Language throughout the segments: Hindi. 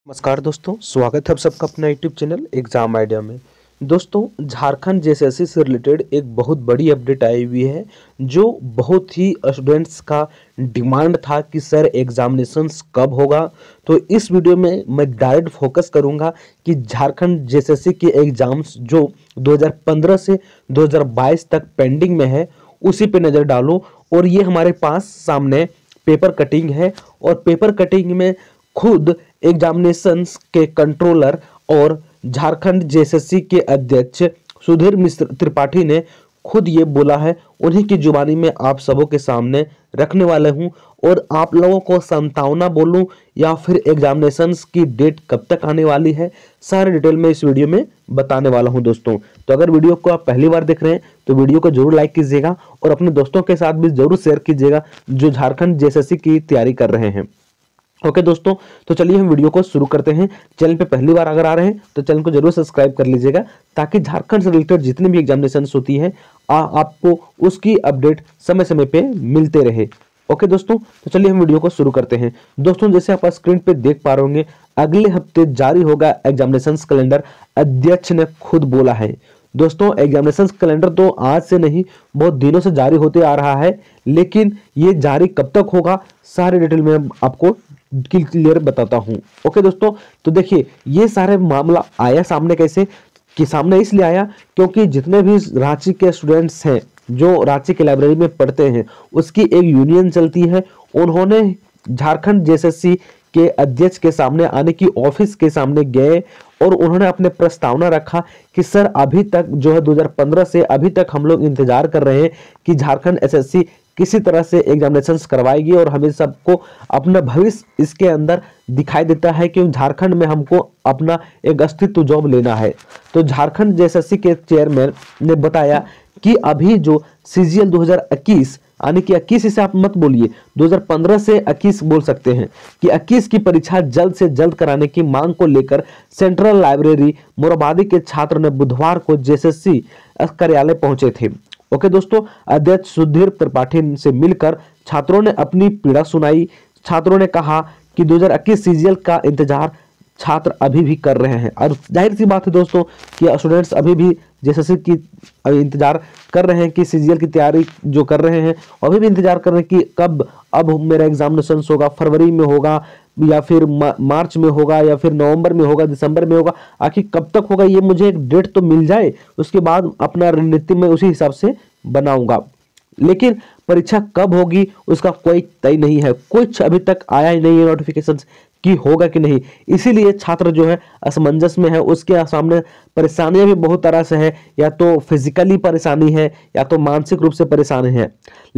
नमस्कार दोस्तों, स्वागत है आप सबका अपना यूट्यूब चैनल एग्जाम आइडिया में। दोस्तों, झारखंड जेएसएससी से रिलेटेड एक बहुत बड़ी अपडेट आई हुई है जो बहुत ही स्टूडेंट्स का डिमांड था कि सर एग्जामिनेशंस कब होगा। तो इस वीडियो में मैं डायरेक्ट फोकस करूंगा कि झारखंड जेएसएससी के एग्जाम्स जो 2015 से 2022 तक पेंडिंग में है उसी पे नज़र डालो। और ये हमारे पास सामने पेपर कटिंग है और पेपर कटिंग में खुद एग्जामिनेशंस के कंट्रोलर और झारखंड जेएसएससी के अध्यक्ष सुधीर मिश्र त्रिपाठी ने खुद ये बोला है। उन्हीं की जुबानी में आप सबों के सामने रखने वाले हूं और आप लोगों को संतावना बोलूं या फिर एग्जामिनेशंस की डेट कब तक आने वाली है, सारे डिटेल में इस वीडियो में बताने वाला हूं दोस्तों। तो अगर वीडियो को आप पहली बार देख रहे हैं तो वीडियो को जरूर लाइक कीजिएगा और अपने दोस्तों के साथ भी जरूर शेयर कीजिएगा जो झारखंड जेएसएससी की तैयारी कर रहे हैं। ओके दोस्तों, तो चलिए हम वीडियो को शुरू करते हैं। चैनल पे पहली बार अगर आ रहे हैं तो चैनल को जरूर सब्सक्राइब कर लीजिएगा ताकि झारखंड से रिलेटेड जितनी भी एग्जामिनेशंस होती है आपको उसकी अपडेट समय समय पे मिलते रहे। ओके दोस्तों, तो चलिए हम वीडियो को शुरू करते हैं। दोस्तों, जैसे आप स्क्रीन पे देख पा रहे होंगे, अगले हफ्ते जारी होगा एग्जामिनेशंस कैलेंडर, अध्यक्ष ने खुद बोला है। दोस्तों, एग्जामिनेशंस कैलेंडर तो आज से नहीं बहुत दिनों से जारी होते आ रहा है, लेकिन ये जारी कब तक होगा सारे डिटेल में आपको क्लियर बताता हूं। ओके दोस्तों, तो देखिए ये सारे मामला आया सामने कैसे कि सामने इसलिए आया क्योंकि जितने भी रांची के स्टूडेंट्स हैं जो रांची के लाइब्रेरी में पढ़ते हैं उसकी एक यूनियन चलती है। उन्होंने झारखंड जेएसएससी के अध्यक्ष के सामने आने की ऑफिस के सामने गए और उन्होंने अपने प्रस्तावना रखा कि सर अभी तक जो है 2015 से अभी तक हम लोग इंतजार कर रहे हैं कि झारखंड एसएससी किसी तरह से एग्जामिनेशंस करवाएगी और हमें सबको अपना भविष्य इसके अंदर दिखाई देता है कि झारखंड में हमको अपना एक अस्तित्व जॉब लेना है। तो झारखंड जेएसएससी के चेयरमैन ने बताया कि अभी जो सीजीएल 2021 यानी कि 21 इसे आप मत बोलिए, 2015 से 21 बोल सकते हैं कि 21 की परीक्षा जल्द से जल्द कराने की मांग को लेकर सेंट्रल लाइब्रेरी मोरहाबादी के छात्र ने बुधवार को जेएसएससी कार्यालय पहुंचे थे। ओके दोस्तों, अध्यक्ष सुधीर त्रिपाठी से मिलकर छात्रों ने अपनी पीड़ा सुनाई। छात्रों ने कहा कि 2021 सीजीएल का इंतजार छात्र अभी भी कर रहे हैं और जाहिर सी बात है दोस्तों कि स्टूडेंट्स अभी भी जेएसएससी की इंतजार कर रहे हैं कि सीजीएल की तैयारी जो कर रहे हैं अभी भी इंतजार कर रहे हैं कि कब अब मेरा एग्जामिनेशन होगा, फरवरी में होगा या फिर मार्च में होगा या फिर नवंबर में होगा, दिसंबर में होगा, आखिर कब तक होगा ये मुझे एक डेट तो मिल जाए, उसके बाद अपना रणनीति में उसी हिसाब से बनाऊंगा। लेकिन परीक्षा कब होगी उसका कोई तय नहीं है, कुछ अभी तक आया ही नहीं है नोटिफिकेशन कि होगा कि नहीं। इसीलिए छात्र जो है असमंजस में है, उसके सामने परेशानियां भी बहुत तरह से है, या तो फिजिकली परेशानी है या तो मानसिक रूप से परेशानी है।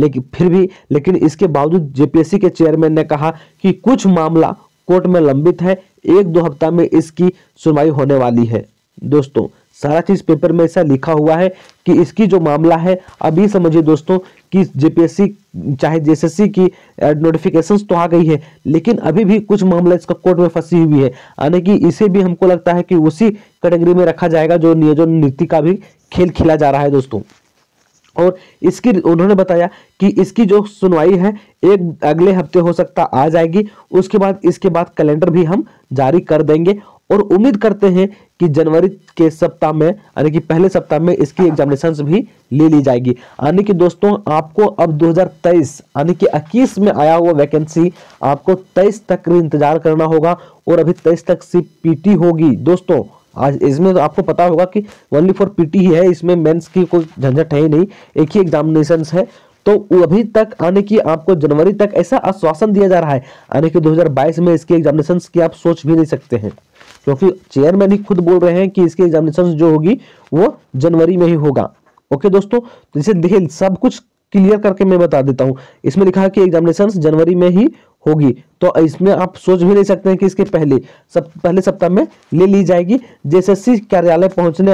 लेकिन इसके बावजूद जेपीएससी के चेयरमैन ने कहा कि कुछ मामला कोर्ट में लंबित है, 1-2 हफ्ता में इसकी सुनवाई होने वाली है। दोस्तों, सारा चीज पेपर में ऐसा लिखा हुआ है कि इसकी जो मामला है, अभी समझिए दोस्तों कि जेपीएससी चाहे जेएसएससी की नोटिफिकेशंस तो आ गई है लेकिन अभी भी कुछ मामला इसका कोर्ट में फंसी हुई है, यानी कि इसे भी हमको लगता है कि उसी कैटेगरी में रखा जाएगा जो नियोजन नीति का भी खेल खेला जा रहा है दोस्तों। और इसकी उन्होंने बताया कि इसकी जो सुनवाई है एक अगले हफ्ते हो सकता आ जाएगी, इसके बाद कैलेंडर भी हम जारी कर देंगे और उम्मीद करते हैं कि जनवरी के सप्ताह में यानी कि पहले सप्ताह में इसकी एग्जामिनेशंस भी ले ली जाएगी। यानी कि दोस्तों आपको अब 2023 यानी कि 21 में आया हुआ वैकेंसी आपको 23 तक इंतजार करना होगा और अभी 23 तक सीपीटी होगी। दोस्तों, आज इसमें तो आपको पता होगा कि ओनली फॉर पीटी ही है, इसमें मेंस की कोई झंझट है ही नहीं, एक ही एग्जामिनेशंस है। तो अभी तक आने की आपको जनवरी तक ऐसा आश्वासन दिया जा रहा है, आने की 2022 में इसकी एग्जामिनेशंस की आप सोच भी नहीं सकते हैं, क्योंकि चेयरमैन ही खुद बोल रहे हैं कि इसकी एग्जामिनेशन जो होगी वो जनवरी में ही होगा। ओके दोस्तों, तो इसे देखिए सब कुछ क्लियर करके मैं बता देता हूं। इसमें लिखा है कि एग्जामिनेशन जनवरी में ही होगी, तो इसमें आप सोच भी नहीं सकते हैं कि इसके पहले सप्ताह में ले ली जाएगी। जेएसएससी कार्यालय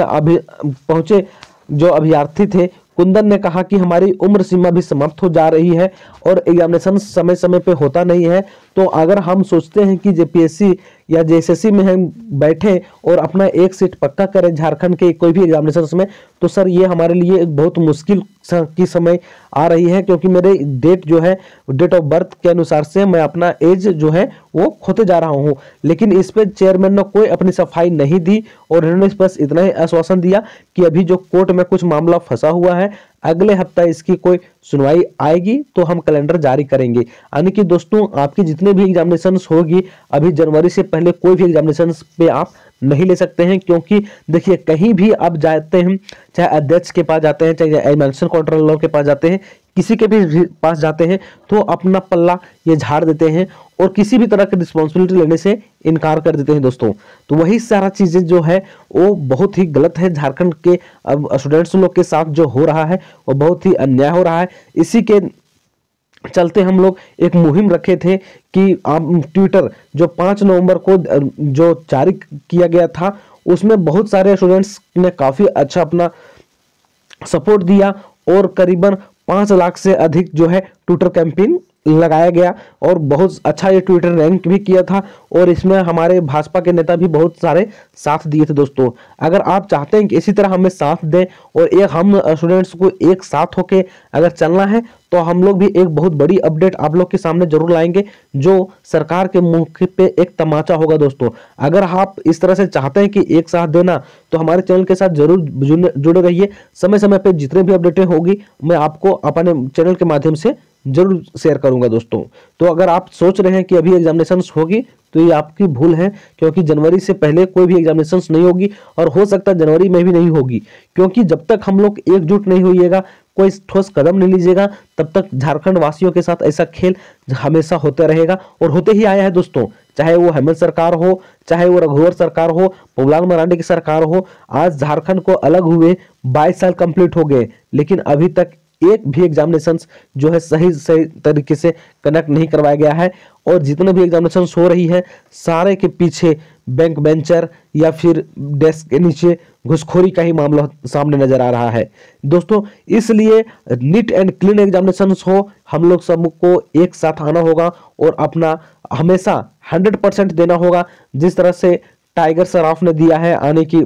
पहुंचे जो अभ्यर्थी थे, कुंदन ने कहा कि हमारी उम्र सीमा भी समाप्त हो जा रही है और एग्जामिनेशन समय समय पे होता नहीं है, तो अगर हम सोचते हैं कि जेपीएससी या जेएसएससी में हम बैठे और अपना एक सीट पक्का करें झारखंड के कोई भी एग्जामिनेशंस में, तो सर ये हमारे लिए एक बहुत मुश्किल की समय आ रही है, क्योंकि मेरे डेट जो है डेट ऑफ बर्थ के अनुसार से मैं अपना एज जो है वो खोते जा रहा हूँ। लेकिन इस पे चेयरमैन ने कोई अपनी सफाई नहीं दी और उन्होंने बस इतना ही आश्वासन दिया कि अभी जो कोर्ट में कुछ मामला फंसा हुआ है, अगले हफ्ता इसकी कोई सुनवाई आएगी तो हम कैलेंडर जारी करेंगे। यानी कि दोस्तों आपकी जितने भी एग्जामिनेशंस होगी अभी जनवरी से पहले कोई भी एग्जामिनेशंस पे आप नहीं ले सकते हैं, क्योंकि देखिए कहीं भी आप जाते हैं, चाहे अध्यक्ष के पास जाते हैं, चाहे एडमिनिस्ट्रेशन कंट्रोलर के पास जाते हैं, किसी के भी पास जाते हैं तो अपना पल्ला ये झाड़ देते हैं और किसी भी तरह की रिस्पॉन्सिबिलिटी लेने से इनकार कर देते हैं दोस्तों। तो वही सारा चीजें जो है वो बहुत ही गलत है। झारखंड के अब स्टूडेंट्स लोग के साथ जो हो रहा है वो बहुत ही अन्याय हो रहा है। इसी के चलते हम लोग एक मुहिम रखे थे कि आप ट्विटर जो 5 नवंबर को जो जारी किया गया था, उसमें बहुत सारे स्टूडेंट्स ने काफी अच्छा अपना सपोर्ट दिया और करीबन 5 लाख से अधिक जो है ट्विटर कैंपेन लगाया गया और बहुत अच्छा ये ट्विटर रैंक भी किया था और इसमें हमारे भाजपा के नेता भी बहुत सारे साथ दिए थे दोस्तों। अगर आप चाहते हैं कि इसी तरह हमें साथ दें और एक हम स्टूडेंट्स को एक साथ होके अगर चलना है तो हम लोग भी एक बहुत बड़ी अपडेट आप लोग के सामने जरूर लाएंगे, जो सरकार के मुंह पे एक तमाचा होगा दोस्तों। अगर आप इस तरह से चाहते हैं कि एक साथ देना तो हमारे चैनल के साथ जरूर जुड़े रहिए। समय समय पे जितने भी अपडेटें होगी मैं आपको अपने चैनल के माध्यम से जरूर शेयर करूंगा दोस्तों। तो अगर आप सोच रहे हैं कि अभी एग्जामिनेशंस होगी तो ये आपकी भूल है, क्योंकि जनवरी से पहले कोई भी एग्जामिनेशंस नहीं होगी और हो सकता है जनवरी में भी नहीं होगी, क्योंकि जब तक हम लोग एकजुट नहीं होइएगा, कोई ठोस कदम नहीं लीजिएगा, तब तक झारखंड वासियों के साथ ऐसा खेल हमेशा होते रहेगा और होते ही आया है दोस्तों। चाहे वो हेमंत सरकार हो, चाहे वो रघुवर सरकार हो, पबुलाल मरांडी की सरकार हो, आज झारखंड को अलग हुए 22 साल कंप्लीट हो गए, लेकिन अभी तक एक भी एग्जामिनेशंस जो है सही तरीके से कंडक्ट नहीं करवाया गया है। और जितने भी एग्जामिनेशंस हो रही है सारे के पीछे बैंक बेंचर या फिर डेस्क के नीचे घुसखोरी का ही मामला सामने नजर आ रहा है दोस्तों। इसलिए नीट एंड क्लीन एग्जामिनेशंस हो, हम लोग सबको एक साथ आना होगा और अपना हमेशा 100% देना होगा। जिस तरह से टाइगर सराफ ने दिया है, आने की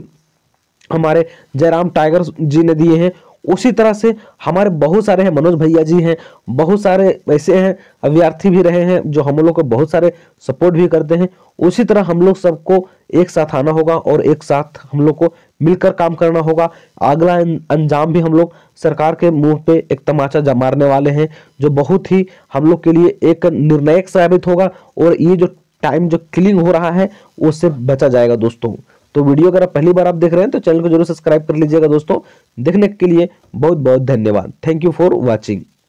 हमारे जयराम टाइगर जी ने दिए हैं, उसी तरह से हमारे बहुत सारे हैं, मनोज भैया जी हैं, बहुत सारे ऐसे हैं अभ्यर्थी भी रहे हैं जो हम लोग को बहुत सारे सपोर्ट भी करते हैं। उसी तरह हम लोग सबको एक साथ आना होगा और एक साथ हम लोग को मिलकर काम करना होगा। अगला अंजाम भी हम लोग सरकार के मुंह पे एक तमाचा मारने वाले हैं, जो बहुत ही हम लोग के लिए एक निर्णायक साबित होगा और ये जो टाइम जो किलिंग हो रहा है उससे बचा जाएगा दोस्तों। तो वीडियो अगर आप पहली बार आप देख रहे हैं तो चैनल को जरूर सब्सक्राइब कर लीजिएगा दोस्तों। देखने के लिए बहुत बहुत धन्यवाद। Thank you for watching.